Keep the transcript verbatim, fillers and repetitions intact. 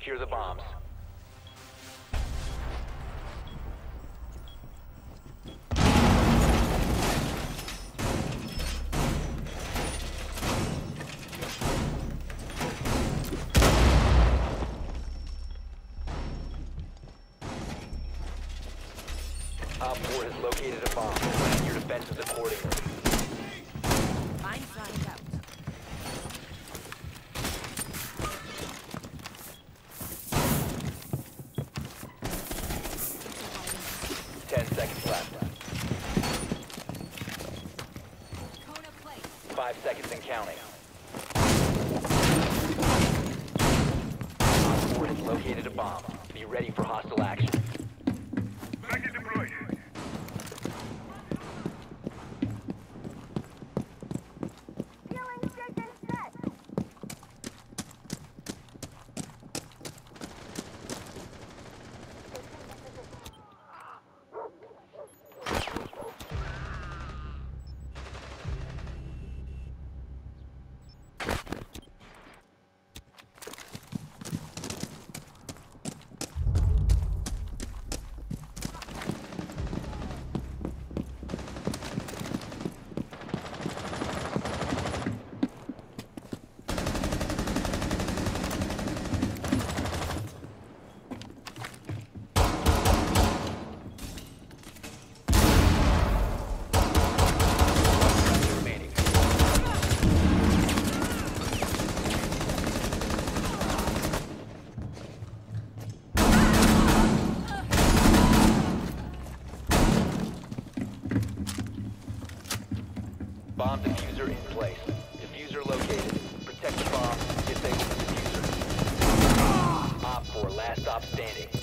Secure the bombs. Op four has located a bomb. Plan your defenses accordingly. Mine flying out. Ten seconds left. Kona plate. Five seconds and counting. Op four has located a bomb. Be ready for hostile action. Magnet deployed. Bomb diffuser in place. Diffuser located. Protect the bomb. Disable the diffuser. Op four, last stop standing.